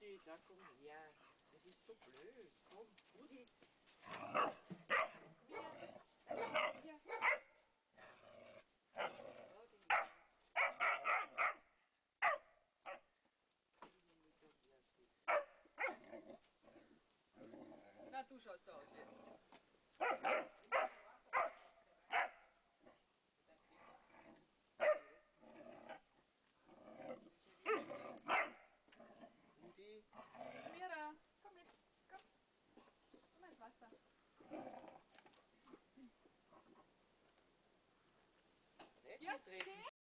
Rudi, da komm her. Das ist so blöd. Komm, Rudi. Komm her. Hier. Na, du schaust aus jetzt. Rudi. Mira, komm mit. Komm. Komm mal ins Wasser. Nicht Ja, hier treten.